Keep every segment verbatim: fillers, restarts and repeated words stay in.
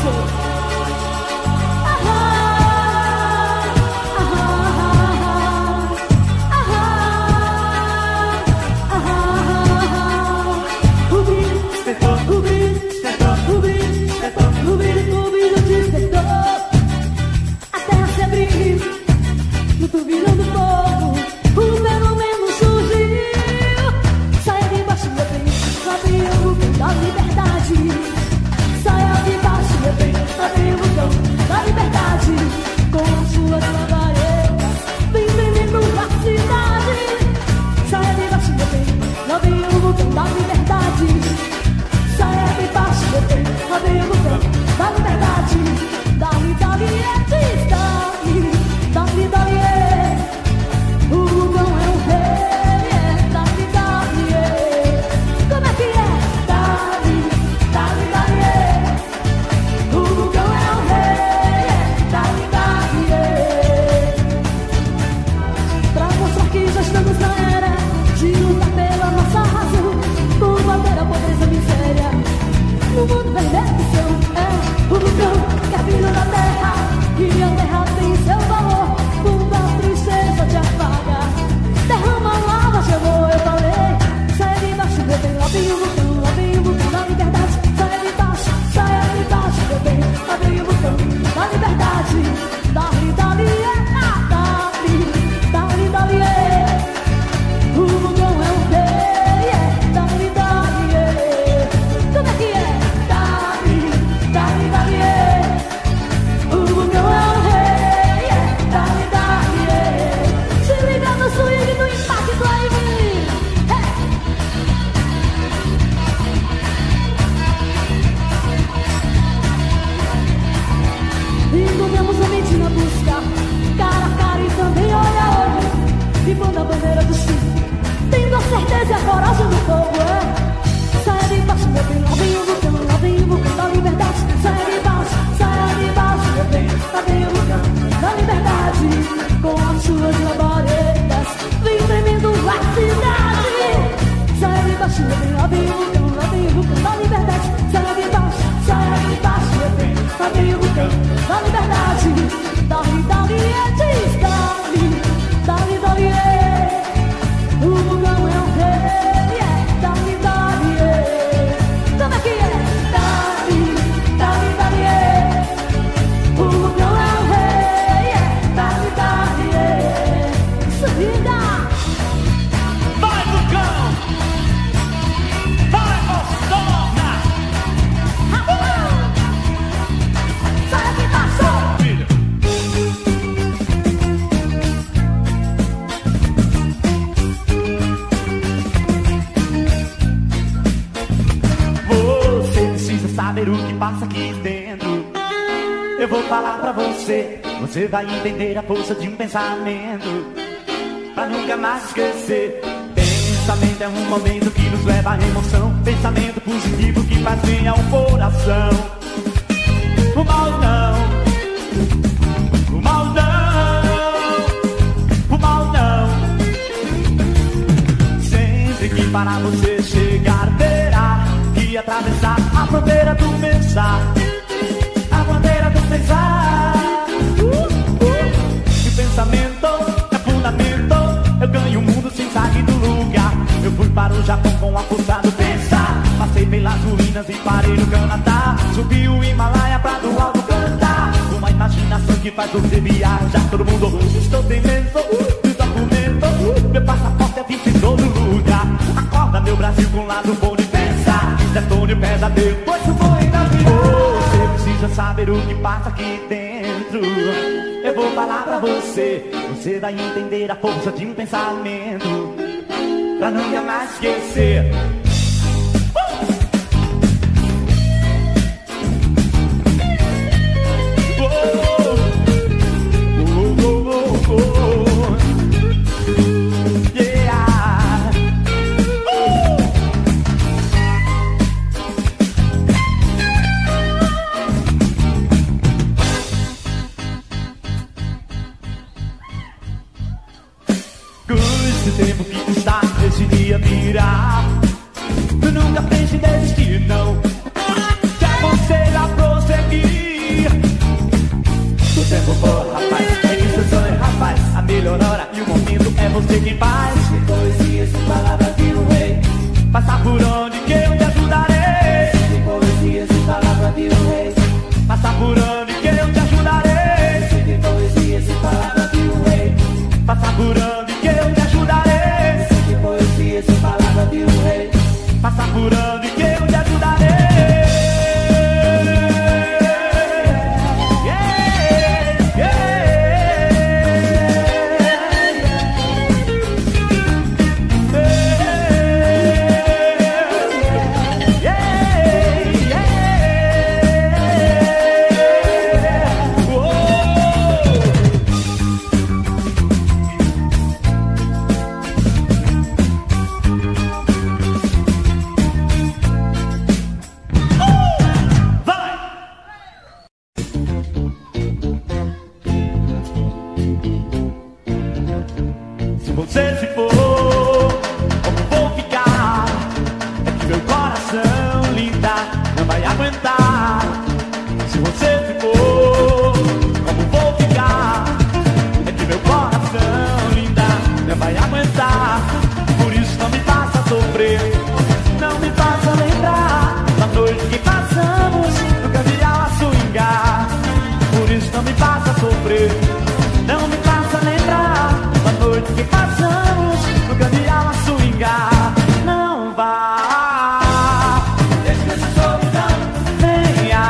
Você vai entender a força de um pensamento, pra nunca mais esquecer. Pensamento é um momento que nos leva à emoção, pensamento positivo que faz bem ao coração. O mal não, o mal não, o mal não. Sempre que parar você chegar, terá que atravessar a fronteira do pensar, a fronteira do pensar. Pensamento é fundamento, eu ganho o mundo sem sair do lugar. Eu fui para o Japão com a força do pensar, passei pelas ruínas e parei no Canadá. Subi o Himalaia pra do alto cantar, uma imaginação que faz você viajar. Todo mundo, estou temendo do documento, meu passaporte é visto em todo lugar. Acorda meu Brasil com um lado bom de pensar, detone o pesadelo, pois o bom ainda virá. Você precisa saber o que passa aqui dentro, eu vou falar pra você, você vai entender a força de um pensamento, pra nunca mais esquecer. Tempo que está, esse dia virá. Tu nunca pense em desistir, não. Te aconselho a prosseguir. paz. De poesias e palavras de um rei. Passar por onde que eu te ajudarei. De poesias e palavras de um rei. Passar por onde que eu te ajudarei. De poesias e palavras de um rei. Passar por onde que eu te ajudarei. De poesias e palavras de um rei. Passar por onde que eu te ajudarei. Você se for, como vou ficar? É que meu coração linda não vai aguentar. Se você se for, como vou ficar? É que meu coração linda não vai aguentar. Por isso não me faça sofrer, não me faça lembrar da noite que passamos no caviar a swingar. Por isso não me faça sofrer, não me faça lembrar da noite que passamos no caviar a swingar. Não vá, Deixa essa solidão, venha,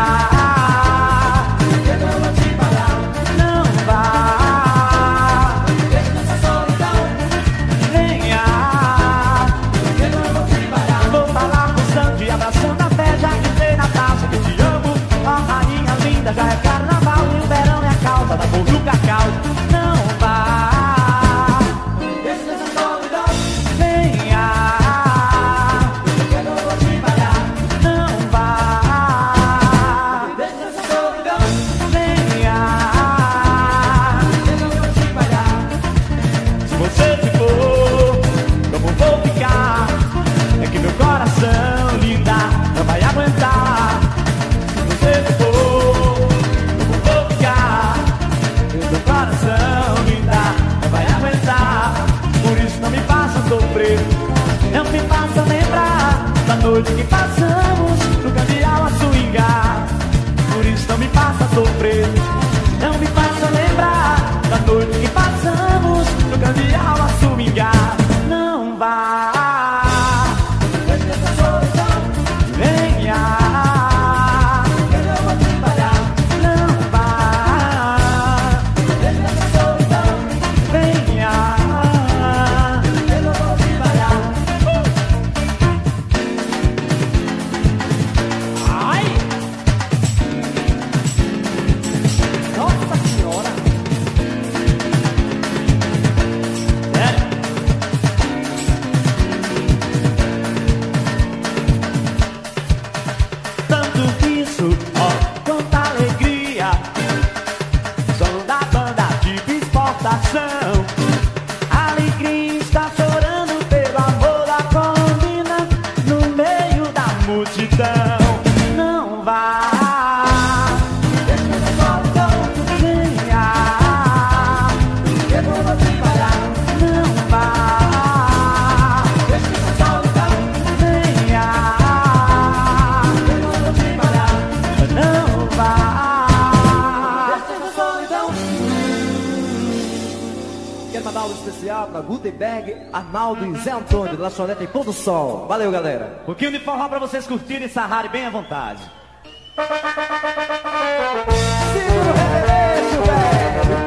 eu não vou te parar. não vá, Deixa essa solidão, venha. eu não vou te parar. Vou falar constante, abraçando a fé, já que sei na taça que te amo. Ó rainha linda, já é carnaval e o verão é a causa da cor do cacau. Não vá, Deixa essa solidão, venha, eu não vou te parar. não vá, Deixa essa solidão, venha. eu não vou te parar. Se você se for, como vou ficar? É que meu coração linda não vai aguentar. Se você se for, como vou ficar? Meu coração linda não vai aguentar. Por isso não me faça sofrer, não me faça lembrar da noite que passamos no caviar a swingar. Por isso não me faça sofrer, não me faça lembrar da noite que passamos no caviar a swingar. Não vá, Deixa essa solidão, venha, eu não vou te parar. não vá, Deixa essa solidão, venha. eu não vou te parar. Ai! Nossa Senhora! É. Tanto riso, ó, quanta alegria. Som da banda de exportação. A alegria está chorando pelo amor da colina no meio da multidão. Não vá, Deixa essa solidão, venha, eu não vou te parar. não vá, Deixa essa solidão, venha, eu não vou te parar. não vá. Deixa essa solidão. Quero mandar um especial pra Gutenberg, Arnaldo e Zé Antônio, da Lanchonete em Pôr do Sol. Valeu, galera. Um pouquinho de forró pra vocês curtirem e sarrarem bem à vontade. Segura o reverêncio, velho.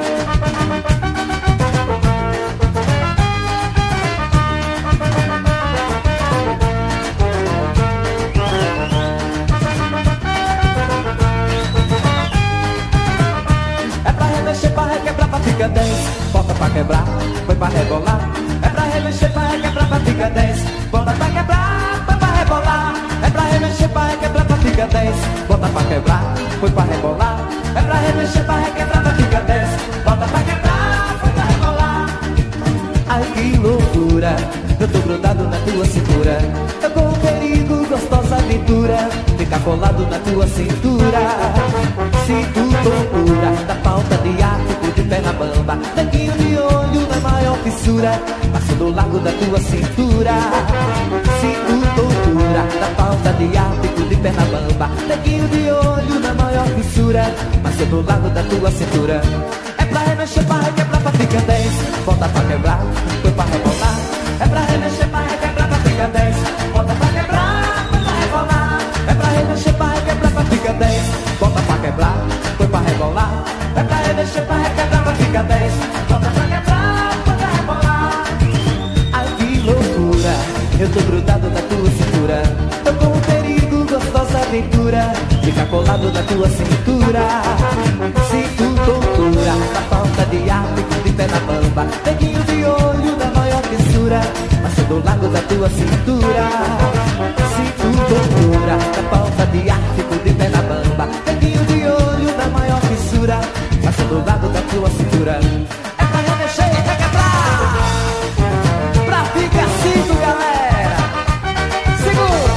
É pra remexer, pra requebrar, pra ficar dez. Bota pra quebrar, foi pra rebolar. É pra remexer, pra requebrar, pra ficar dez. Bota pra quebrar, foi pra rebolar. É pra remexer, pra requebrar, pra ficar dez. Bota pra quebrar, foi pra rebolar. É pra remexer, pra requebrar, pra ficar dez. Bota pra quebrar, foi pra rebolar. Ai que loucura, eu tô grudado na tua cintura. Eu corro perigo, gostosa aventura. Ficar colado na tua cintura. Sinto loucura da falta de ar, fico de perna bamba. Neguinho de olho na maior fissura, passo do largo da tua cintura. Sinto tortura, da falta de ar, fico de perna bamba. Neguinho de olho na maior fissura, passo do largo da tua cintura. É pra remexer, pra requebrar, pra ficar dez. Volta pra quebrar, foi pra rebolar. É pra remexer, pra requebrar, pra ficar dez. Volta pra quebrar, foi pra rebolar. É pra remexer, pra requebrar, pra ficar dez. Volta pra quebrar, foi pra rebolar. É pra remexer, pra requebrar, pra ficar dez. Volta pra quebrar, foi pra rebolar. Ai que loucura, eu tô grudado na tua cintura. Tô com um perigo, gostosa aventura, fica colado na tua cintura. Sinto tortura, da falta de ar, fico de pé na bamba. Neguinho de olho da maior fissura, passo do largo da tua cintura. Sinto tortura, da falta de ar, fico de pé na bamba. Neguinho de olho da maior fissura, passo do lado da tua cintura. É pra remexer, é pra quebrar, pra ficar cinto, galera. Segura,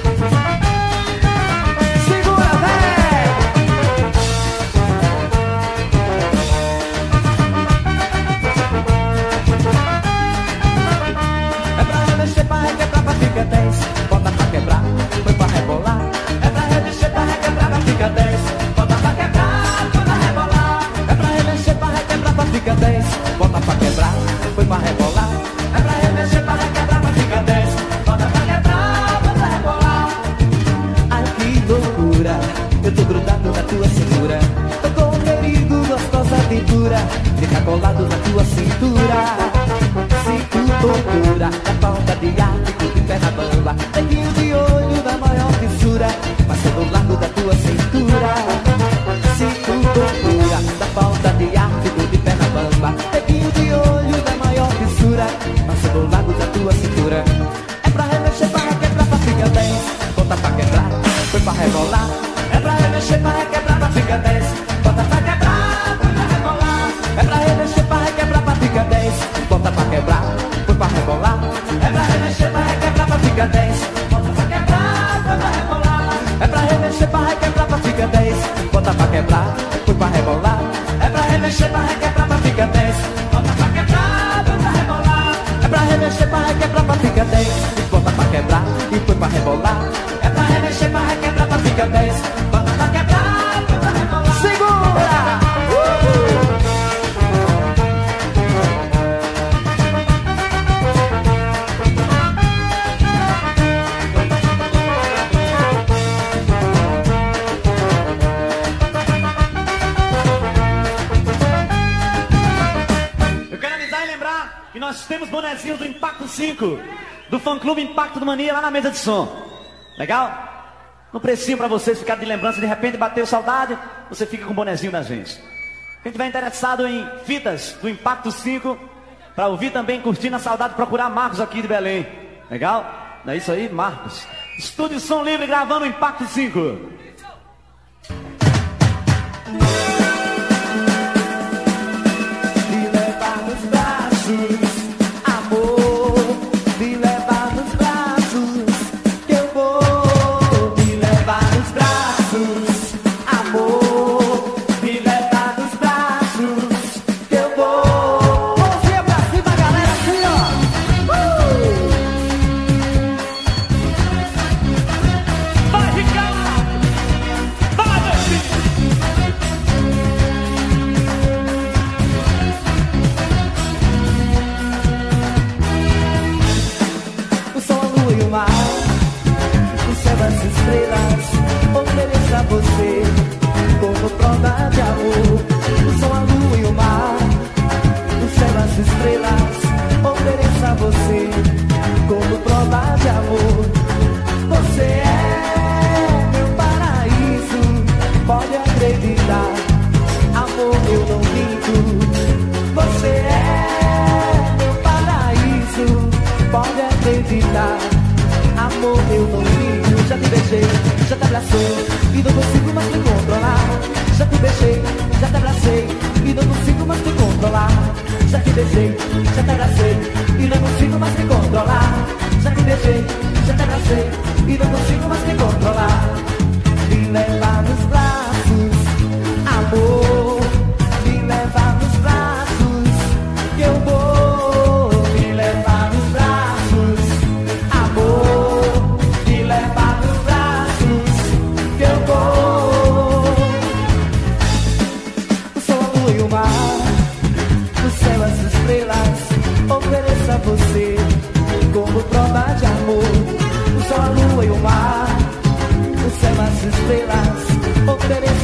segura, velho. É pra remexer, pra requebrar, pra ficar dez. Bota pra quebrar, foi pra rebolar. É pra remexer, pra requebrar, pra ficar dez. Bota pra quebrar, foi pra rebolar. É pra remexer, pra requebrar, pra ficar dez. Bota pra quebrar, foi pra rebolar. É pra remexer, pra requebrar, pra ficar dez. Bota pra quebrar, foi pra rebolar. Ai que loucura, eu tô grudado na tua cintura. Tô com um perigo, gostosa aventura, fica colado na tua cintura. Sinto tortura, da falta de ar, fico de pé na bamba. Neguinho de olho da maior fissura, passo do largo da tua cintura. Sinto tortura, da falta de ar, fico de pé na bamba. Neguinho de olho da maior fissura, passo do largo da tua cintura. É pra remexer, pra requebrar, pra ficar dez. Bota pra quebrar, foi pra rebolar. É pra remexer, pra requebrar, pra ficar dez. Bota pra quebrar, foi pra rebolar. É pra remexer, pra requebrar, pra ficar dez. Bota pra quebrar, foi pra rebolar. É pra remexer, pra requebrar, pra ficar dez. Bota pra quebrar, foi pra rebolar. É pra remexer, pra requebrar, pra ficar dez. Bota pra quebrar, foi pra rebolar. É pra remexer, pra requebrar, pra ficar dez. Bota pra quebrar, foi pra rebolar. É pra remexer, pra requebrar, pra ficar dez. Bota pra quebrar e foi pra rebolar. É pra remexer, pra requebrar, pra ficar dez. Bota pra quebrar, foi pra rebolar. Segura! E nós temos bonezinhos do Impacto cinco, do fã clube Impacto do Mania, lá na mesa de som. Legal? No precinho pra vocês ficar de lembrança, de repente bateu saudade, você fica com o bonezinho da gente. Quem tiver interessado em fitas do Impacto cinco, pra ouvir também, curtindo a saudade, procurar Marcos aqui de Belém. Legal? Não é isso aí, Marcos? Estúdio Som Livre gravando o Impacto cinco.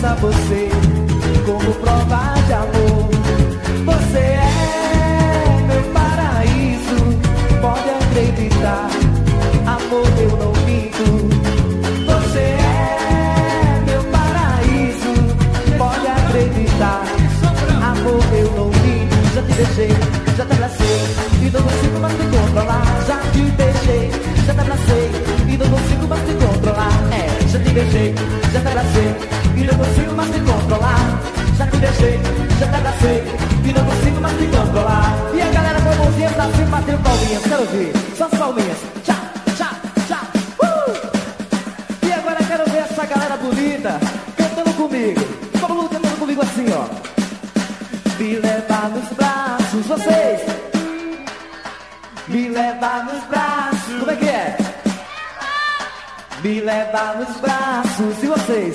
a você como prova de amor. Você é meu paraíso, pode acreditar, amor, eu não minto. Você é meu paraíso, pode acreditar, amor, eu não minto. Já te beijei, já te abracei e não consigo mais te controlar. Já te beijei, já te abracei e não consigo mais te controlar. É, já te beijei, já te abracei e não consigo mais te controlar. Já te beijei, já te abracei e não consigo mais te controlar. E a galera com a mãozinha pra cima, batendo palminhas, quero ouvir, só as palminhas. Tchá, tchá, tchá, uh! E agora quero ver essa galera bonita cantando comigo. Todo mundo cantando comigo assim, ó. Me levar nos braços, vocês. Me levar nos braços. Como é que é? Me levar nos braços. E vocês?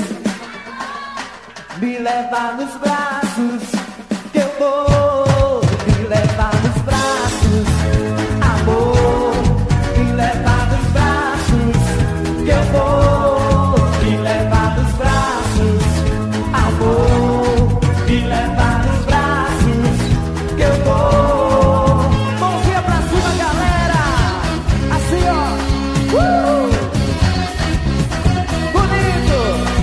Me levar nos braços, que eu vou. Me levar nos braços, amor. Me levar nos braços, que eu vou. Me levar nos braços, amor. Me levar nos braços, que eu vou. Mãozinha pra cima, galera. Assim, ó. Uh! Bonito.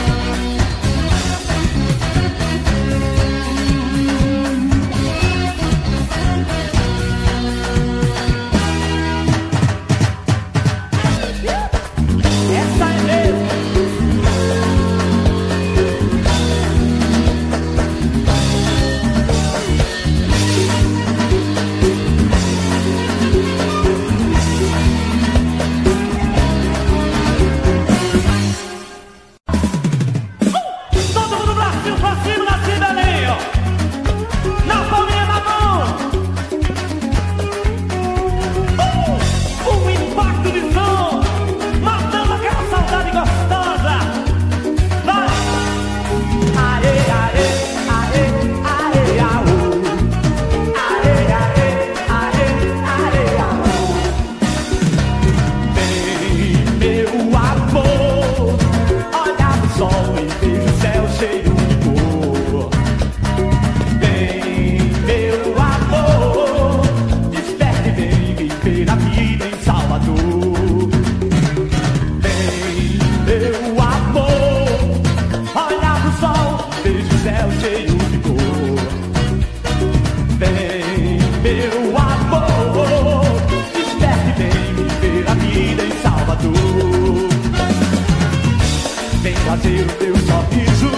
Fazer o teu sorriso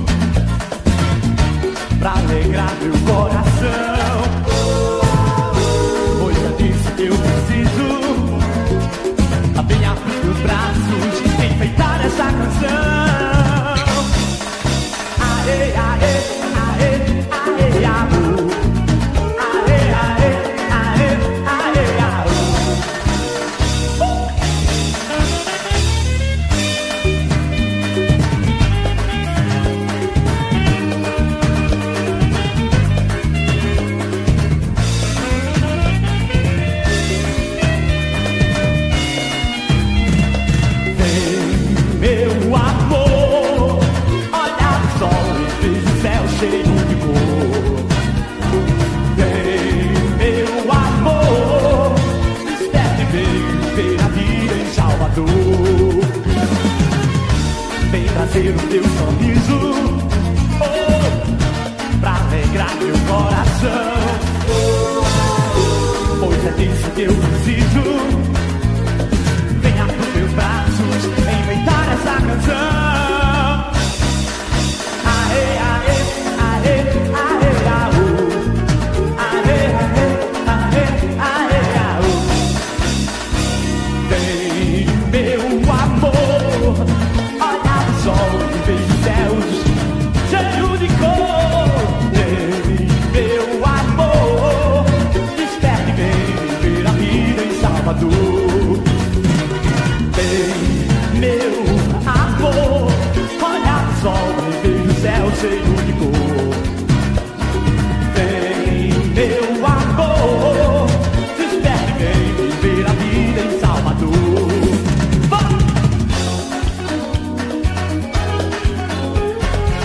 pra alegrar meu coração. Pois eu disse que eu preciso apanhar pros teus braços, enfeitar essa canção. Aê, aê, aê, aê, amor. Aê, aê, aê, aê, amor. Cheio de cor. Vem, meu amor, desperte bem, ver a vida em Salvador. Vem trazer o teu sorriso, oh, pra alegrar meu coração. Pois é disso que eu preciso. Venha pros meus braços, enfeitar essa canção. Aê, aê. Cheio de cor. Vem, meu amor, desperte bem, viver a vida em Salvador. Vai!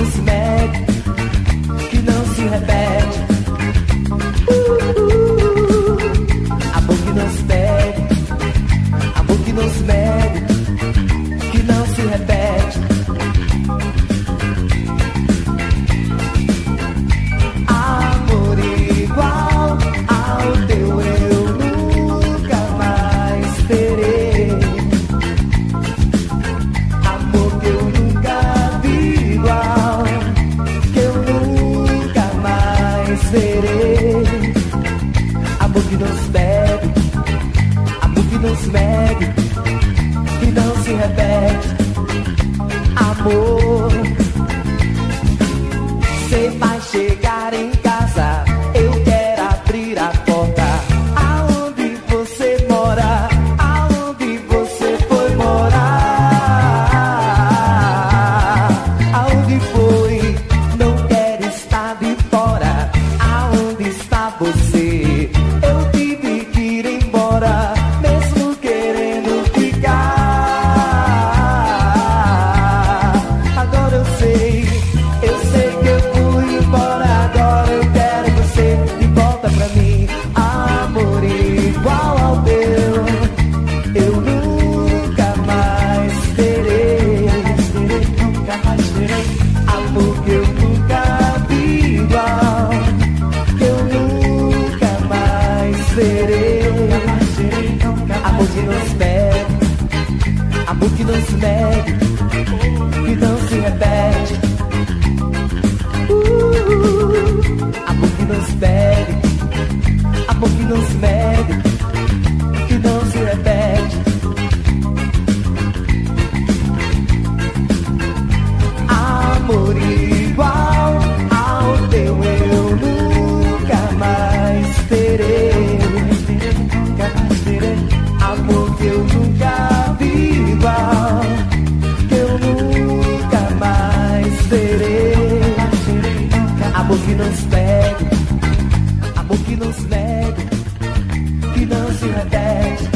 nos mede, que não se repete. uh, uh, Amor que nos mede, amor que nos mede, que não se repete. Amor igual ao teu eu nunca mais terei. Amor que eu nunca vi igual, que eu nunca mais verei. Amor que nos mede, amor que nos mede, que não se repete. Amor, cê vai chegar em casa, eu quero abrir a porta. Aonde você mora, aonde você foi morar, aonde foi, não quero estar de fora. Aonde está você? Eu tive que ir embora, mesmo querendo ficar. Agora eu sei, eu sei que eu fui embora. Agora eu quero você de volta pra mim. Amor igual ao teu, eu nunca mais terei. Nunca mais terei. Amor que eu nunca vi igual, que eu nunca mais serei. Amor que nos mede, amor que nos mede, que não se repete. uh, Amor que nos mede, amor que nos mede, que não se repete. Amor igual ao teu eu nunca mais terei. Amor que eu nunca vi igual, que eu nunca mais verei. Amor que nos mede, amor que nos mede, que não se repete.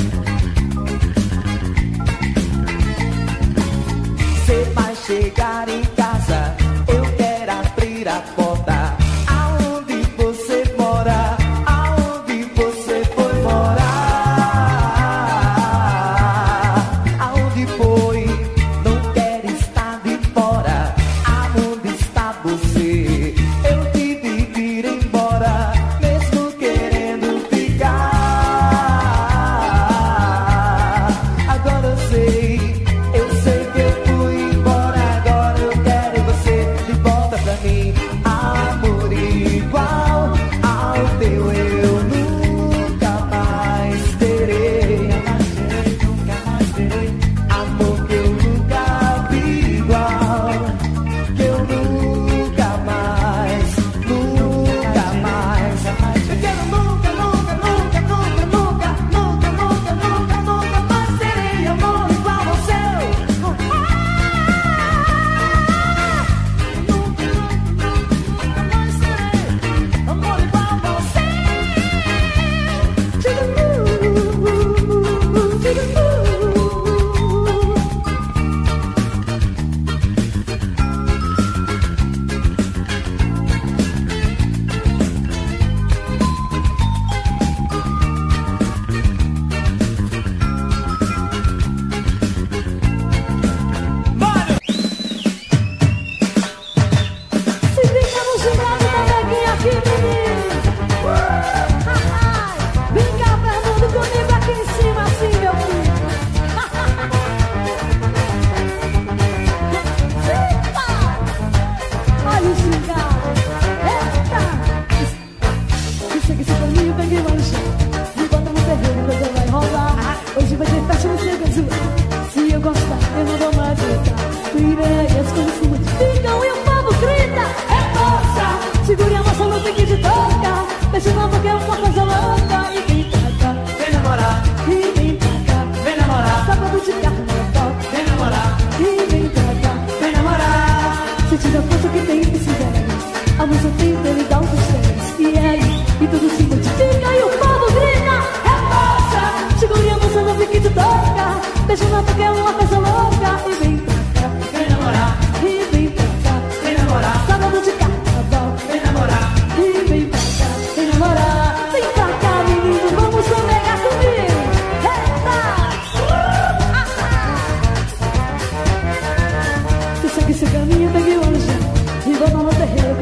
Cê vai chegar em casa, eu quero abrir a porta. Aonde você mora, aonde você foi morar, aonde foi, não quero estar de fora. Aonde está você? Eu tive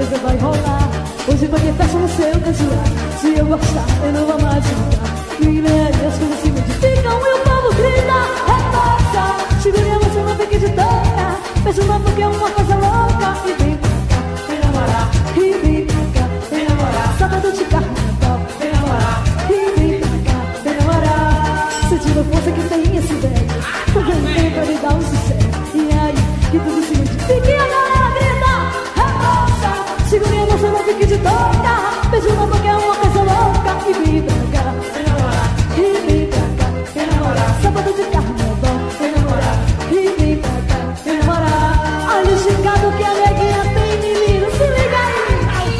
vida vai rolar. Hoje vai ter festa no seu canto. Se eu gostar, eu não vou mais ficar. E vem aí, as coisas se modificam e o povo grita. É nossa, segure a você, não fique de toca. Beijo não porque é uma coisa louca. E vem pra cá, vem namorar. E vem pra cá, vem namorar. Sábado de carnaval, vem namorar. E vem pra cá, vem namorar. Sentindo a força que tem esse velho. Tô vendo bem pra me dar um sucesso. E aí, que tudo se modifica e a galera grita. É nossa, segure a você, não fique de toca. Beijo não porque é uma coisa louca. E vem pra cá, vem namorar. E vem pra cá, vem namorar. Sábado de carnaval, vem namorar. E vem pra cá, vem namorar. Olha o chicado que a neguinha tem, menino, se liga aí.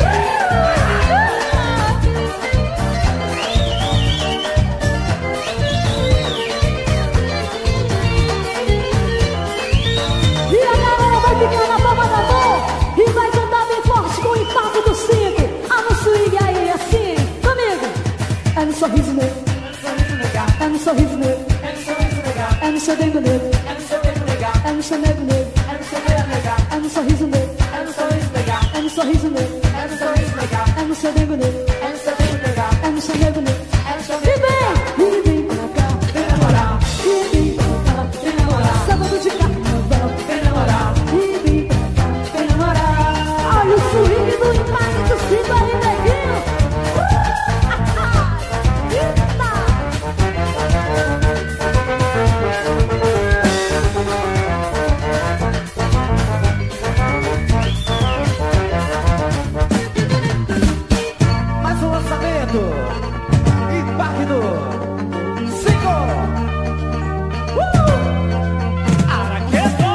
E a galera vai ficar na palma da mão e vai cantar bem forte com o impacto do cinco. Ah, no swing aí, assim, comigo. É no sorriso meu, é no sorriso meu, é no seu dengo negro, é no seu nego negro, é no sorriso meu, é no sorriso meu, é no seu dengo negro, é no seu nego negro. E vem, e vem pra cá, vem namorar. E vem pra cá, vem namorar. Sábado de carnaval, vem namorar. E vem pra cá, vem namorar. Olha o swing do impacto do cinco aí, neguinho. Mais um lançamento. Impacto cinco. Uh! Araqueto!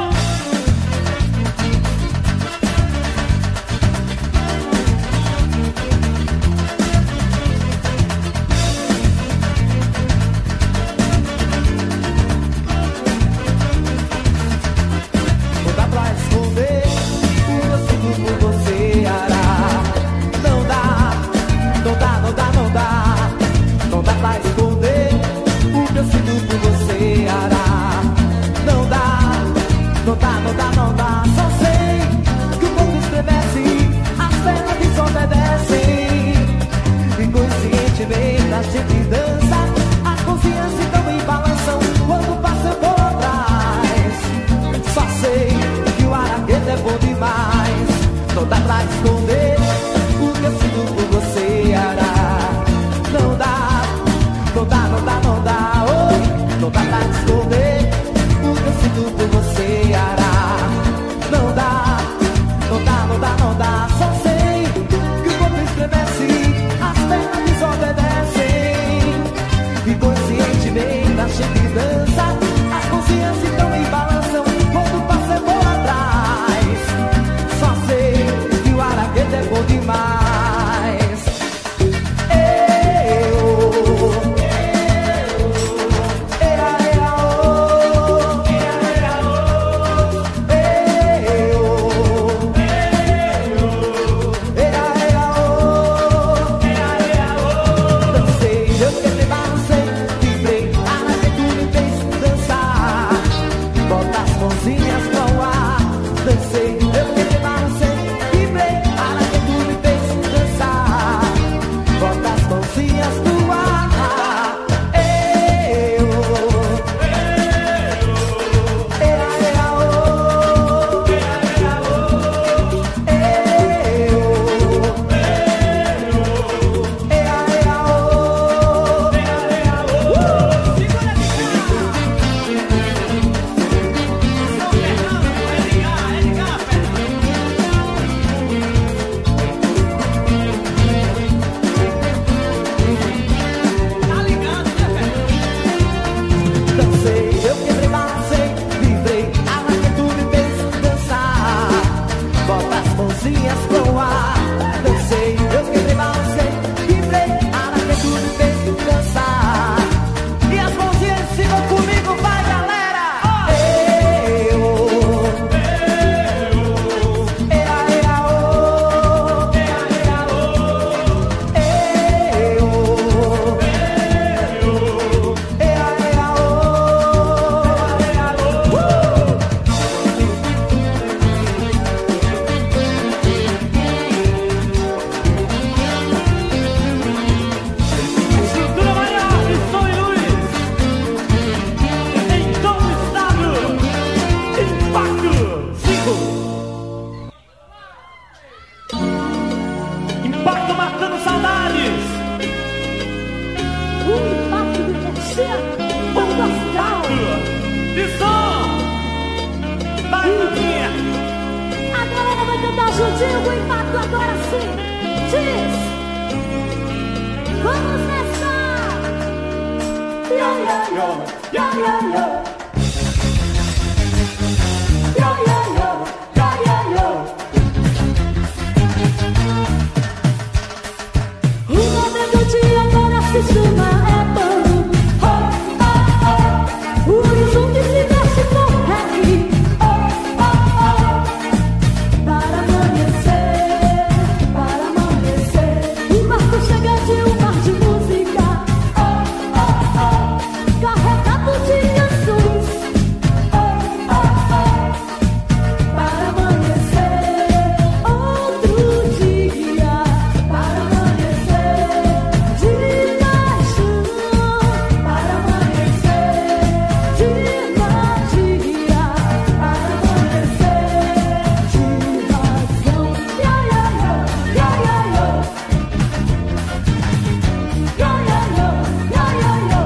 Não dá pra esconder o que eu sinto por você, Ara. Não dá, não dá, não dá, não dá. Não dá pra esconder o que eu sinto por você, Ara. Não dá, não dá, não dá, não dá. Só sei que o corpo estremece, as pernas desobedecem. Inconscientemente a gente dança, as consciências estão em balanção quando passa por atrás. Só sei que o araqueto é bom demais. Não dá pra esconder o que eu sinto por você, Ara. Não dá, não dá, não dá, não dá. Oi, não dá pra esconder o que eu sinto por você, Ara. Não dá, não dá, não dá, não dá. Só sei que o corpo estremece, as pernas desobedecem. Inconscientemente a gente dança, as consciências estão em balanção quando passa por atrás. Só sei que o araqueto é bom demais. tô matando saudades. O impacto do mexer, bando astral. De som. Vai, maninha. A galera vai cantar juntinho com o impacto agora sim. Diz. Vamos nessa. Yo, yo, yo, yo, yo, yo. Yo, yo, yo, yo, yo, yo. O momento de agora se chama é bando. Oh, oh, oh. O horizonte se mexe com reggae. Oh, oh, oh. Para amanhecer, para amanhecer. O barco chega de um mar de música. Oh, oh, oh. Carregado de canções. Oh, oh, oh. Para amanhecer outro dia. Para amanhecer de paixão. Para amanhecer de magia. Para amanhecer de razão. Yo, yo, yo, yo, yo, yo. Yo, yo, yo, yo, yo, yo.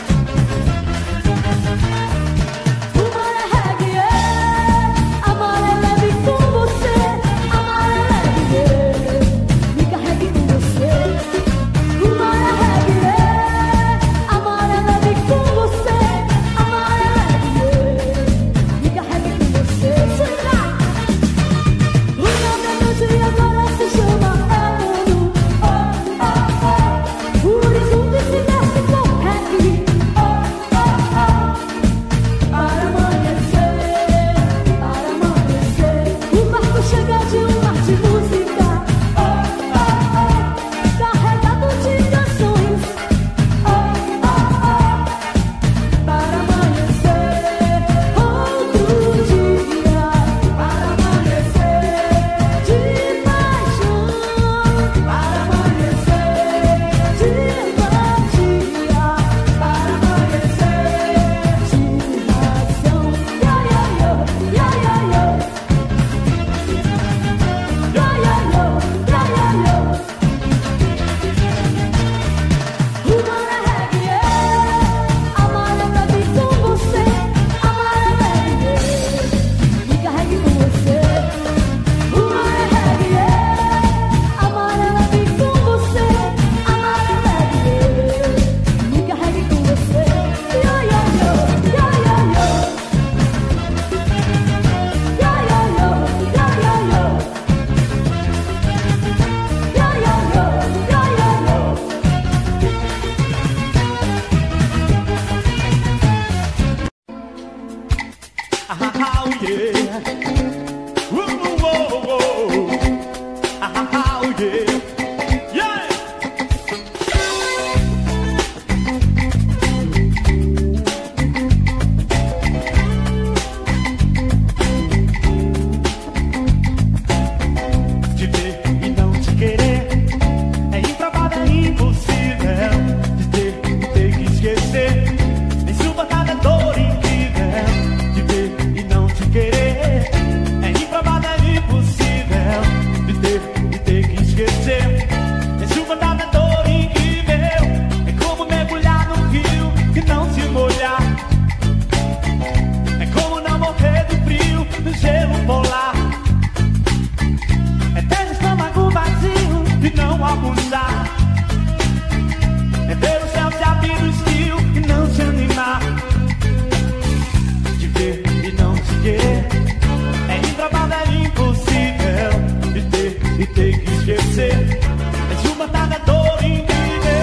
O mar é reggae, amar é leve com você. Amar é leve, me carregue com você. O mar é reggae, amar é leve com você. Amar é leve, me carregue com você. Chega! O momento de agora se chama é mundo. Oh, oh, oh. O horizonte se mexe com reggae. Oh, oh, oh. Para amanhecer, para amanhecer. O barco chega de um mar de música. Oh, oh, oh. Carregado de canções. Oh, oh, oh. Para amanhecer outro dia. Para amanhecer de paixão. Para amanhecer de magia. Para amanhecer de razão. Yo, yo, yo, yo, yo, yo. Yo, yo, yo, yo, yo, yo. O mar é reggae, amar é leve com você. Amar é leve, me carregue com você. O mar é reggae, amar é leve com você. Amar é leve, me carregue com você. Yo, yo, yo, yo, yo, yo. Yo, yo, yo, yo, yo, yo. Yo, yo, yo, yo, yo, yo. Ah, ah, yeah. Woo, woo, woo, woo. Ah, ah, yeah. Yeah. De ver e não te querer é improvável, é impossível. De ter e ter que esquecer, nem suportar a dor incrível. De ver e não te querer é improvável, é impossível. De ter e ter que esquecer, nem suportar a dor incrível. É como mergulhar num rio e não se molhar. É como não morrer do frio do gelo polar. É ter o estômago vazio e não almoçar. É ver o céu se abrir no estio e não se animar. De ver e não te querer é improvável, é impossível. De ter e ter que esquecer é suportar a dor incrível.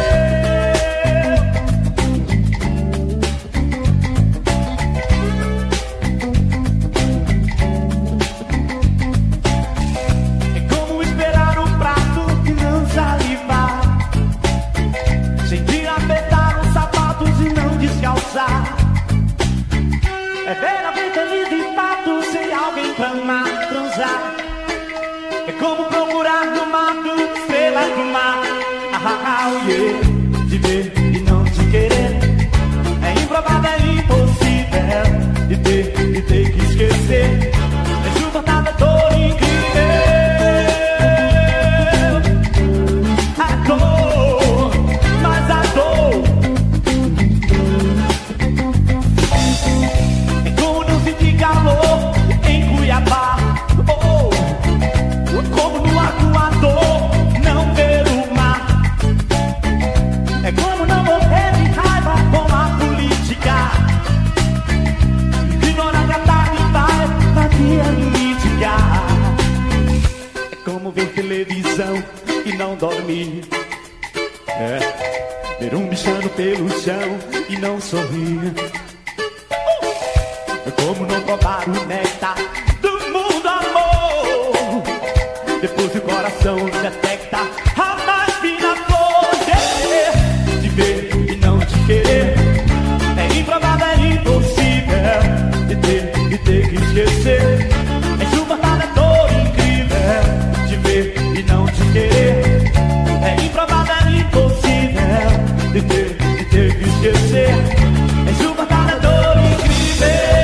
É como esperar um prato e não salivar. Sentir apertar os sapatos e não descalçar. É ver alguém feliz de fato sem alguém pra amar, transar. É como procurar no mato estrelas do mar. Ah, ah, ah, yeah. De ver e não te querer é improvável, é impossível. De ter e ter que esquecer é suportar a dor incrível. ilusão e não dormir. É, ver um bichano pelo chão e não sorrir. É como não provar o néctar do mundo amor. Depois o coração detecta a mais fina flor. De ver e não te querer é improvável, é impossível. De ter e ter que esquecer é insuportável, é dor incrível. De ver e não te querer é improvável, é impossível. De ter e ter que esquecer é insuportável, é dor incrível.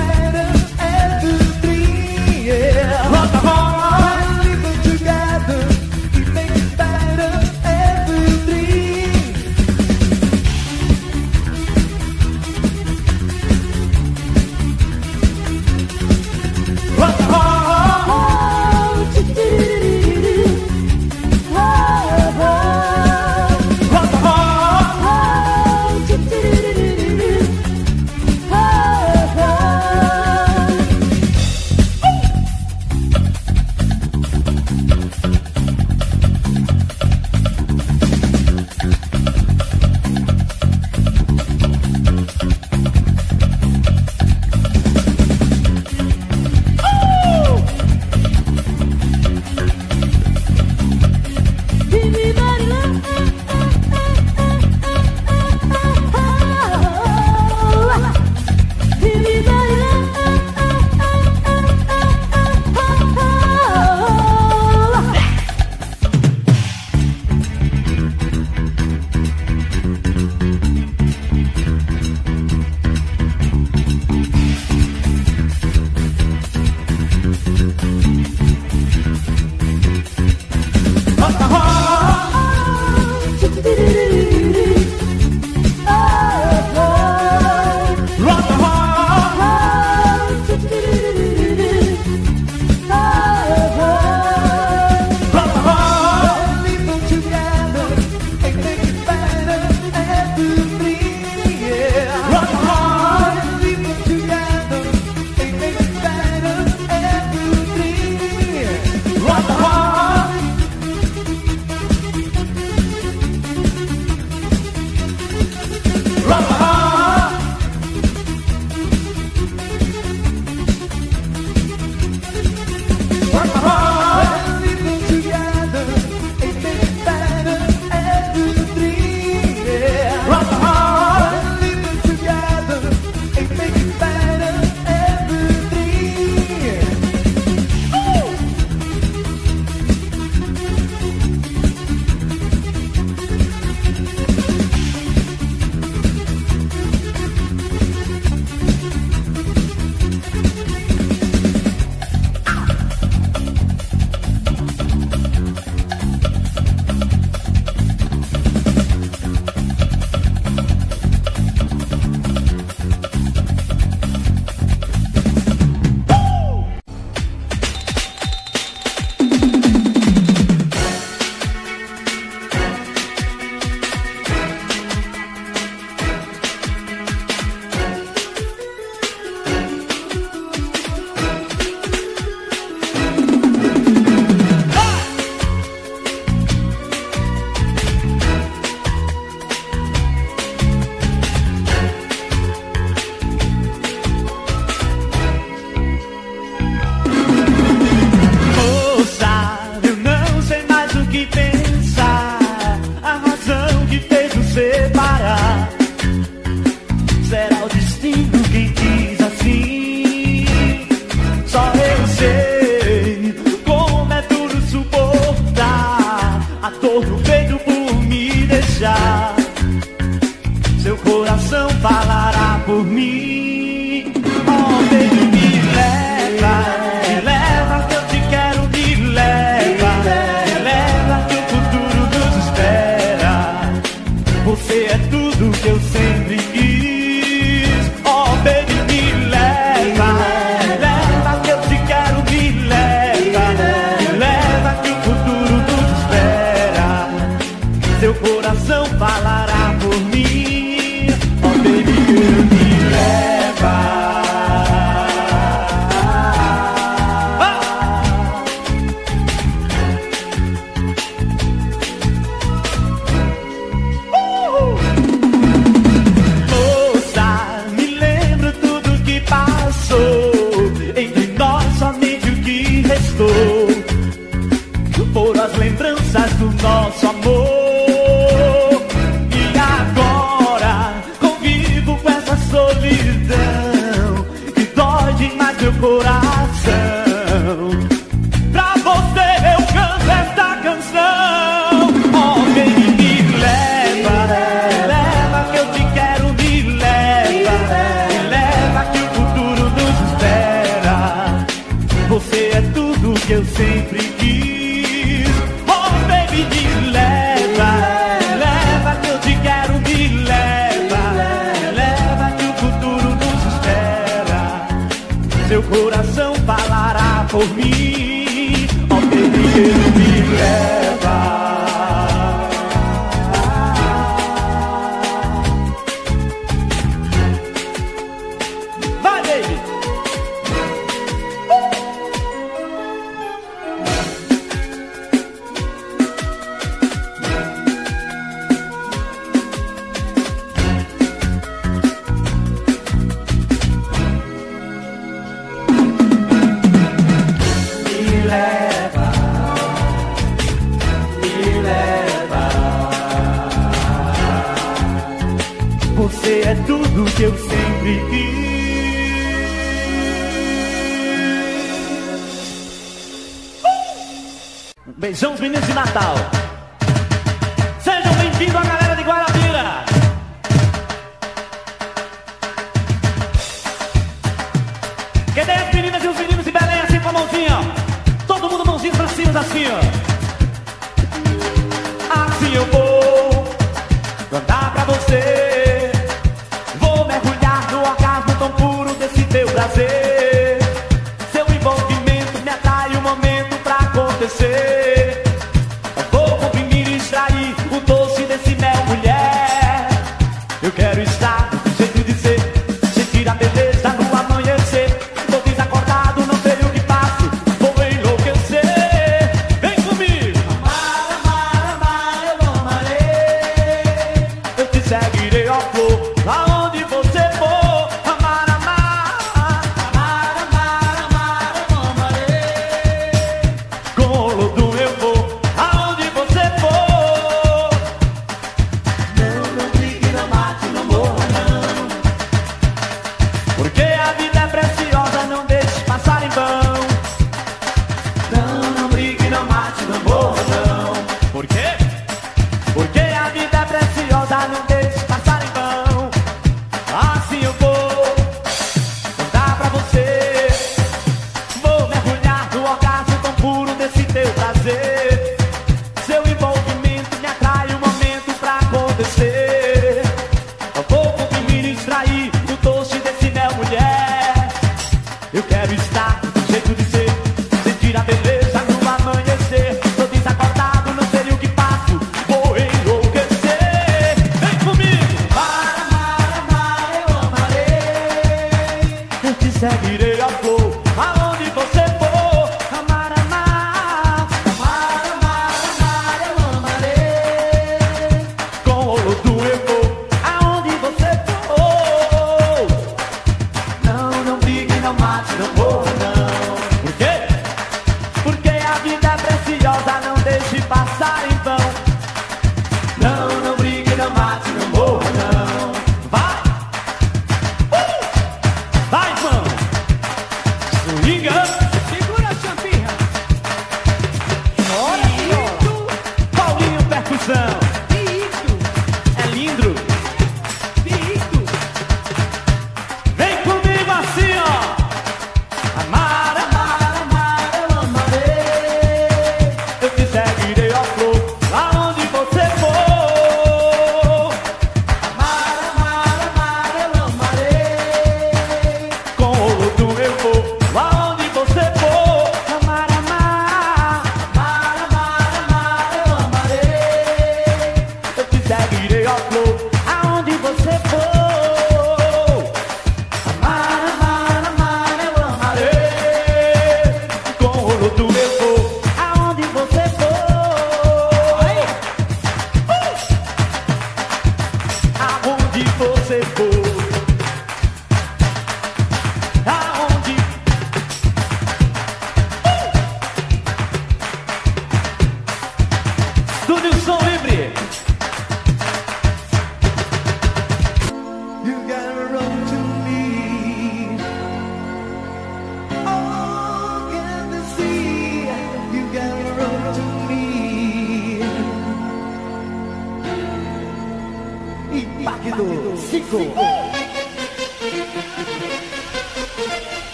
Together foram as lembranças do nosso amor. E agora convivo com essa solidão que dói demais meu coração. Pra você eu canto esta canção. Oh, baby, me leva, me leva que eu te quero, me leva, me leva que o futuro nos espera. Você é tudo que eu sempre quis. Oh, baby, me leva, me leva que eu te quero, me leva, me leva que o futuro nos espera. Seu coração falará por mim. Oh, baby, ele me leva. Vai, baby. Me leva, me leva. Você é tudo que eu sempre quis. Uh! Beijão, os meninos de Natal. Sejam bem-vindos a galera de Guarabira. Cadê as meninas e os meninos de Belém assim com a mãozinha? Todo mundo mãozinha pra cima, assim, ó. Assim eu vou cantar pra você. Vou mergulhar no orgasmo tão puro desse teu prazer. Seu envolvimento me atrai o momento pra acontecer. Eu vou comprimir e extrair o doce desse mel, mulher. Eu quero estar do jeito de ser, sentir a beleza no amanhecer. Tô desacordado, não sei o que faço, vou enlouquecer. Vem comigo. Amar, amar, amar, eu amarei. Eu te seguirei, ó flor, aonde você for. Amar, amar, amar, amar, amar, eu amarei. Com o lodo eu vou, aonde você for. Não, não brigue, não mate, não morra, não. Porque a vida é preciosa, não deixe passar em vão. Não, não brigue, não mate, não morra, não. Por quê? Porque a vida é preciosa, não deixe passar em vão. Assim eu vou cantar pra você. Vou mergulhar no orgasmo tão puro desse teu prazer. Seu envolvimento me atrai o momento pra acontecer. Eu vou comprimir e extrair o doce desse mel, mulher. Eu quero estar do jeito de ser, sentir a beleza no amanhecer. Tô desacordado, não sei o que faço, vou enlouquecer. Vem comigo. Para, amar, amar, eu amarei. Eu te seguirei, ó flor, aonde você for. Amar, amar, amar, amar, amar, eu amarei. Com o lodo eu vou, aonde você for. Não, não brigue, não mate, não morra, não. Por quê? Porque a vida é preciosa, não deixe passar em vão. Não, não brigue, não mate, não morra, não. Vai! Uh! Vai, irmão! Swinga! Segura a champinha! Bora, viola! Paulinho Percussão! É lindo! Vem comigo assim, ó! Amar, amar, amar, eu amarei. Eu te seguirei, ó.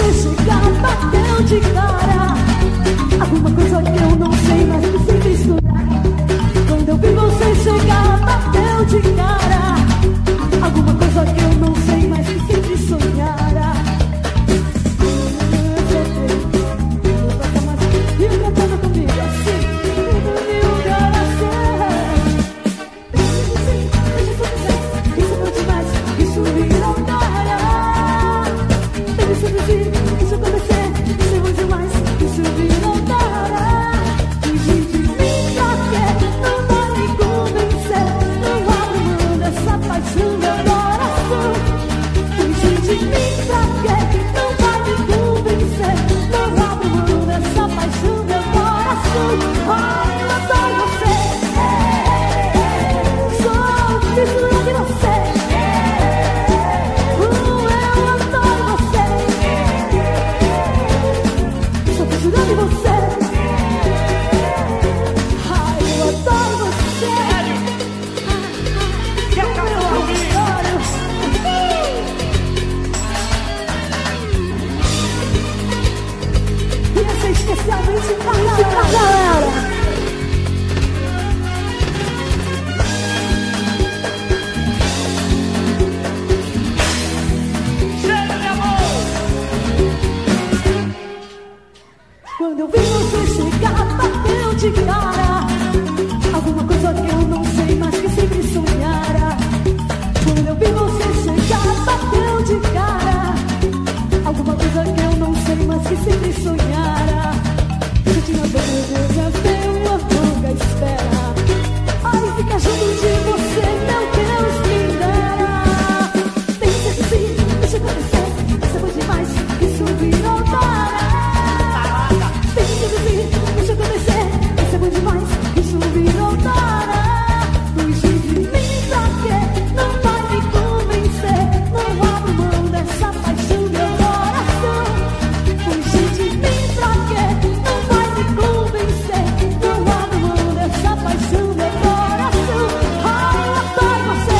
você chegar, bateu de cara. Alguma coisa que eu não sei, mas que sempre estudar. Quando eu vi você chegar, bateu de cara. Alguma coisa que eu não sei, mas que sempre sonhara. E cantando comigo assim, meu coração. Isso foi demais, isso virou cara. Isso foi isso acontecer, isso foi demais, isso virou cara. Fingir de mim pra quê? Não vai me convencer. Não abro mão dessa paixão, meu coração. Fingir de mim pra quê? Não vai me convencer. Não abro mão dessa paixão, meu coração. Ai, eu adoro você. Sou fissura de você. Uh, eu adoro você. Sou fissura de você. Ai, eu adoro você. Quer casar comigo? E essa é especialmente pra galera. Chega, meu amor! Quando eu vi você chegar, bateu de cara. Alguma coisa que eu não sei, mas que sempre sonhara. Quando eu vi você chegar, bateu de cara. Alguma coisa que eu não sei, mas que sempre sonhara. Eu tinha certeza, deu uma longa espera. Ai, ficar junto de você, meu Deus, me dera. Tem que ser assim, deixa acontecer. Isso é bom demais, isso virou cara. Tem que ser assim, deixa acontecer. Isso é bom demais, isso virou cara. Fugir de mim pra quê? Não vai me convencer. Não abro mão dessa paixão, meu coração. Fugir de mim pra quê? Não vai me convencer. Não abro mão dessa paixão, meu coração. Ai, eu adoro você.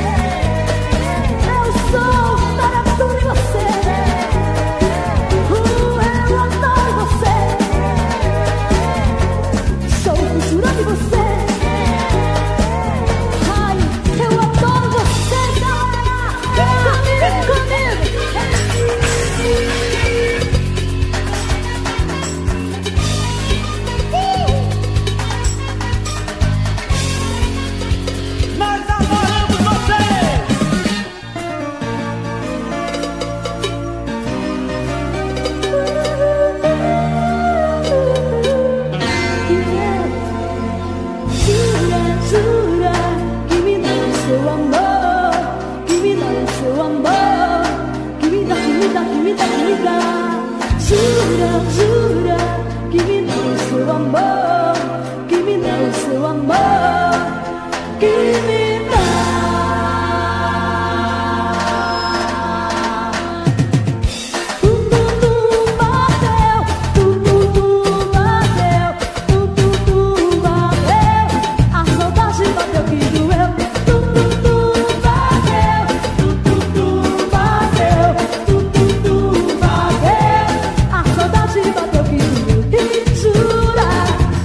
Eu sou taradura em você. Uh, eu adoro você. Sou fissura de você. Ai, eu adoro você, galera. Comigo, comigo. Nós adoramos você! Jura, jura que me dá o seu amor, que me dá o seu amor, que me dá, que me dá, que me dá, que me dá. Jura, jura que me dá o seu amor, que me dá o seu amor, que me dá. Tum, tum, tum, bateu, tum, tum, tum, bateu, tum, tum, tum, bateu. A saudade bateu que doeu. Tum, tum, tum, bateu, tum, tum, tum, bateu, tum, tum, tum, bateu. A saudade bateu que doeu. E jura,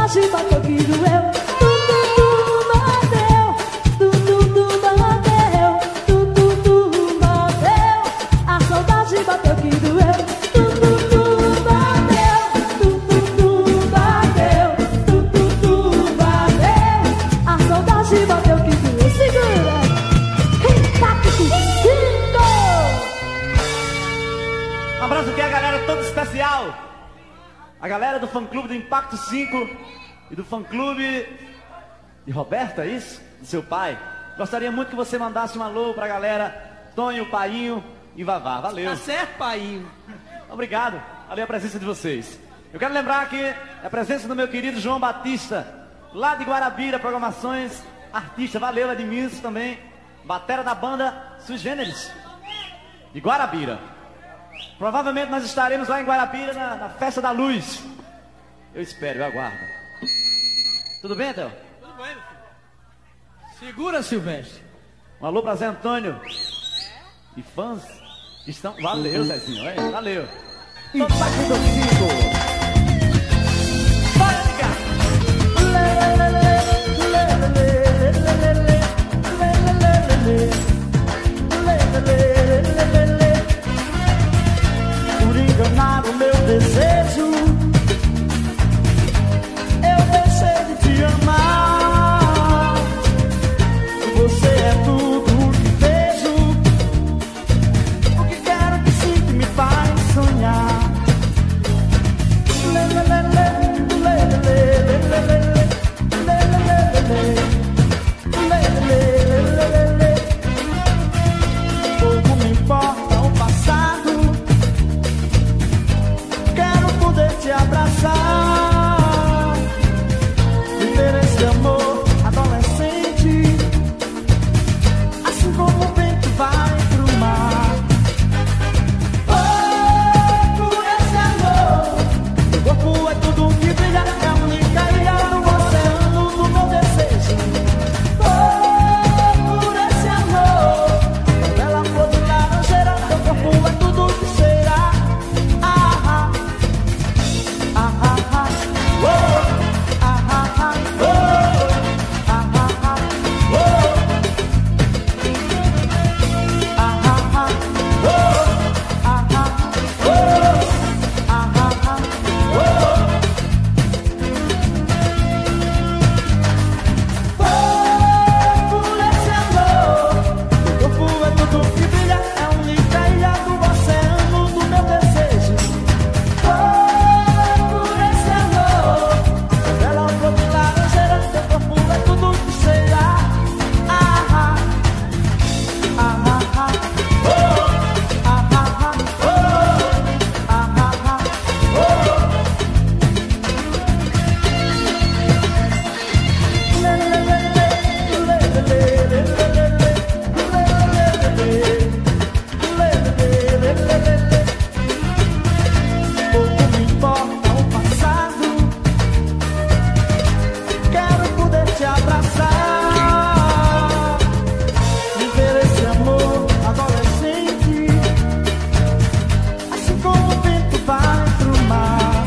saudade bateu que doeu. Tu, tu, tu, bateu. Tu, tu, tu, bateu. Tu, tu, tu, bateu. A saudade bateu que doeu. Tu, tu, tu, bateu. Tu, tu, tu, bateu. Tu, tu, tu, bateu. A saudade bateu que doeu. Segura. Impacto cinco. Um abraço aqui a galera toda especial. A galera do fã-clube do Impacto cinco e do fã-clube de Roberto, é isso? Do seu pai. Gostaria muito que você mandasse um alô pra galera Tonho, Painho e Vavá. Valeu. Tá certo, Painho. Obrigado. Valeu a presença de vocês. Eu quero lembrar aqui a presença do meu querido João Batista, lá de Guarabira, Programações, artista. Valeu, Edmilson também. Batera da banda Sui Generis, de Guarabira. Provavelmente nós estaremos lá em Guarabira na, na Festa da Luz. Eu espero, eu aguardo. Tudo bem, Theo? Tudo bem, meu filho. Segura, Silvestre. Um alô pra Zé Antônio e fãs que estão... Valeu, Zezinho, é, valeu. Impacto cinco. Bora, por enganar o meu desejo, eu deixei de te amar. Você é tudo o que vejo, o que quero, que sinto, me faz sonhar. Pouco me importa o passado, quero poder te abraçar, viver esse amor adolescente, assim como o vento vai pro mar. Oh, por esse amor, meu corpo é tudo que brilha, é a única ilha no oceano do meu desejo. Oh, por esse amor, bela flor de laranjeira, meu corpo é tudo que será. Ah, ah, ah, ah, ah, oh, ah, ah, ah, oh, ah, ah, ah, oh, ah, ah, ah, oh, ah, ah, oh, ah, ah, ah, oh. Por esse amor, meu corpo é tudo que brilha, é a única ilha do oceano do meu desejo. Por esse amor, bela flor de laranjeira, meu corpo é tudo que será. Ah, ah, ah, ah, ah, oh, ah, ah, ah, oh, ah, ah, ah, oh. Pouco me importa o passado, quero poder te abraçar, viver esse amor adolescente, assim como o vento vai pro mar.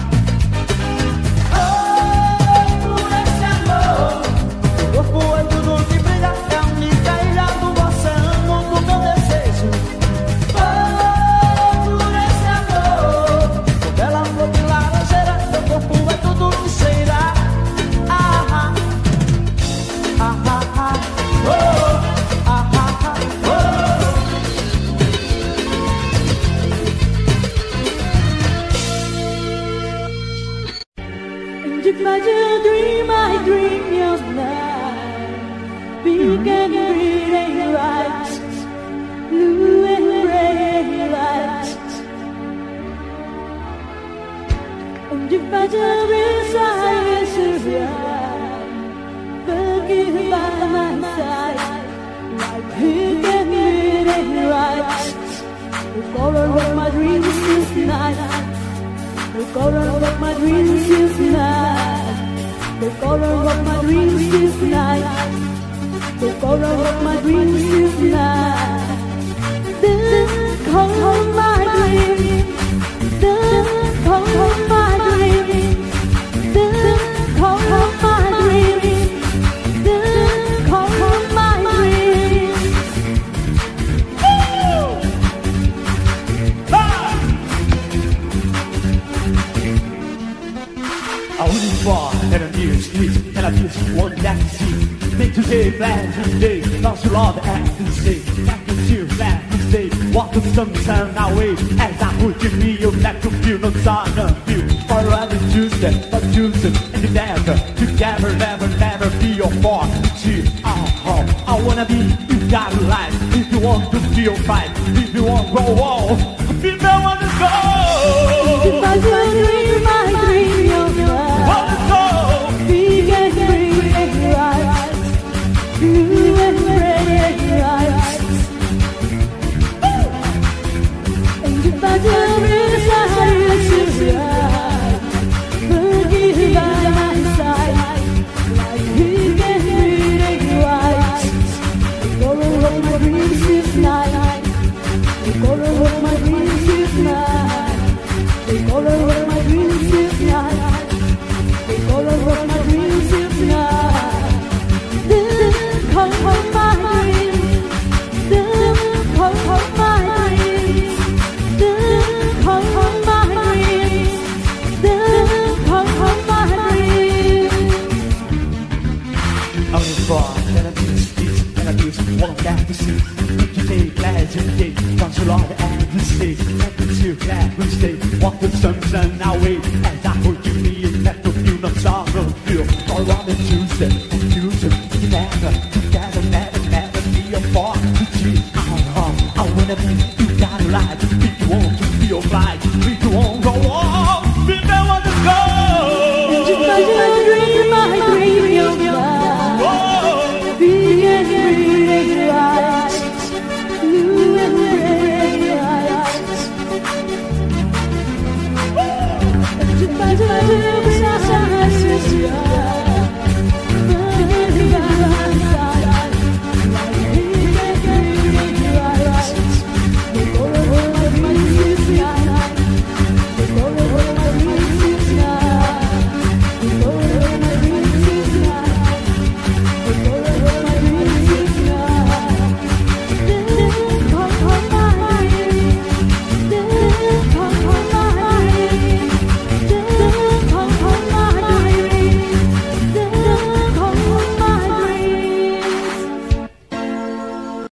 Oh, por esse amor, meu corpo é tudo que brilha, é a única ilha do oceano do meu desejo. Oh, por esse amor, bela flor de laranjeira, meu corpo é tudo que será. Ah, ah, ah, ah, ah, oh, ah, ah, ah, oh. And if I do dream, I dream your night. Big and pretty lights, blue and gray lights. And if I do desire survive, forgive by my side, like big and pretty lights. The color of my dreams is night. The color of my dreams is night. The color of my dreams is night. The color of my dreams is night. The color of my dreams. The color of my dreams. The color this is, and I just want that to see. Think to say, glad to stay, lost your love and to say, back to you, glad to stay. Walk the sun, sun away, as I put in me, you back to feel no sun of you. For other Tuesday, but Tuesday, and you never, together, never, never be your fault. See, oh, oh, I wanna be, you gotta life. If you want to feel fine, if you want to go on, if you wanna go. If I could dream, my dream, you're mine. Wanna go. We can dream and rise. You and pray and rise. And if I could reside, you should rise. Forgive by my side. Like we can dream and rise. Gonna hold my dreams tonight. Gonna hold my dreams tonight. They gonna rock my dreams tonight. They gonna rock my dreams tonight. Then come home my dreams. Then come home my dreams. Then come home my dreams. Then come home my dreams. I'm the boy, and I do this, and I do this, want that to see. If you take glad you take, don't you love and you stay. And you glad we stay, walk the sun, sun away. As I hold you me, and let the feel no sorrow feel. All on the Tuesday,